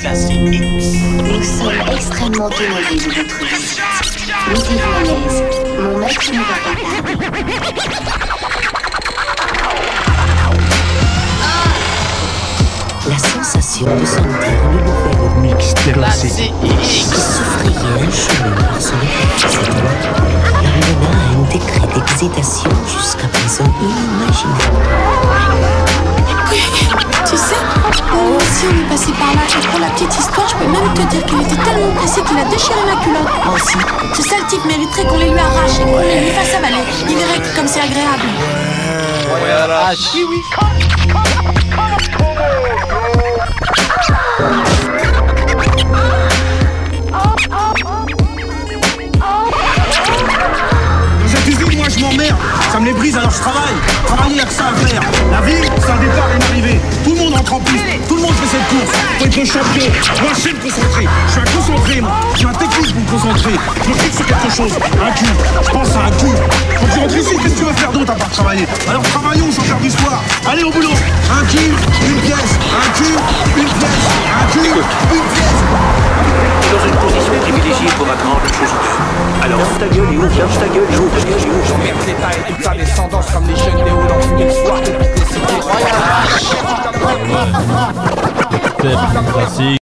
Classique X. Nous sommes extrêmement honorés de votre visite. Mettez-vous à l'aise. Mon maître ne va pas tarder. La sensation de sentir le nouvel mix de Classique X. qui s'ouvrirait un chemin par son électricité l'amena à un décret d'excitation jusqu'à présent inimaginable. Tu sais, moi aussi on est passé par là. Et pour la petite histoire, je peux même te dire qu'il était tellement pressé qu'il a déchiré ma culotte. Moi aussi. Ce sale type mériterait qu'on les lui arrache et qu'on les lui fasse avaler. Il verrait comme c'est agréable. Ouais, arrache. Oui, oui. Cette usine, moi je m'emmerde, ça me les brise alors je travaille. Travailler, y'a que ça à faire. La vie, c'est un départ et une arrivée. Tout le monde entre en piste, tout le monde fait cette course. Faut être le champion. Moi je sais me concentrer. Je suis un concentré, moi. J'ai un technique pour me concentrer. Je me fixe sur quelque chose. Un cul. Je pense à un cul. Quand tu rentres ici, qu'est-ce que tu veux faire d'autre à part travailler? Alors travaillons sans faire d'histoire. Allez au boulot. Un cul, une pièce. Un cul, une pièce. Un cul, une pièce. Dans une position privilégiée pour apprendre une chose. Alors ta gueule et ouvre, ta gueule et ouvre, ta gueule et ouvre. J'emmerde l'État et toute sa descendance comme les jeunes Léo dans Phoenix War depuis les cités. Ouais, arrache. Classique.